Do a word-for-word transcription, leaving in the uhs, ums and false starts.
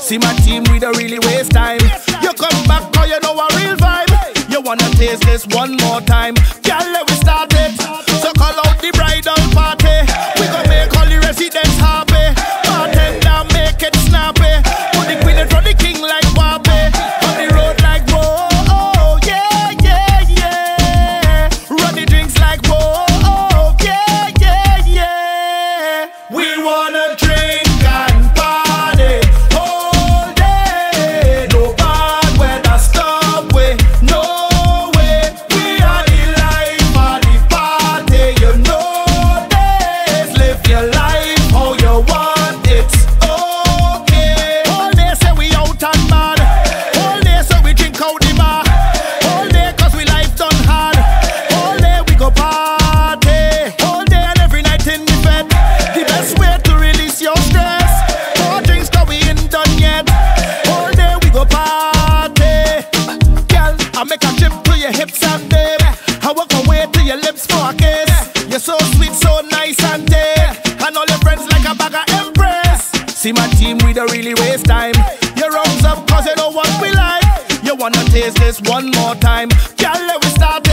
See my team, we don't really waste time. You come back cause you know a real vibe. You wanna taste this one more time. Girl, let me start it. So call out the bridal party. We gon' make all the residents happy. Bartender, make it snappy. Put the queen in front of the king like Barbie. On the road like whoa, oh, yeah, yeah, yeah. Run the drinks like whoa, oh, yeah, yeah, yeah. We wanna drink and party all day. No bad weather stop we, no way. We are the life of the party, you know this. Live your life how you want it, okay. All day say we out and bad. All day so we drink out the bar. All day cause we life done hard. All day we go party. All day and every night in the bed. The best way to release your stress. More drinks cause we ain't done yet. All day we go party. Girl, I make a trip to your hips and dip. I walk away to your lips for a kiss. You're so sweet, so nice and thick. And all your friends like a bag of Empress. See my team, we don't really waste time. You rounds up cause you know what we like. You wanna taste this one more time. Girl, let me start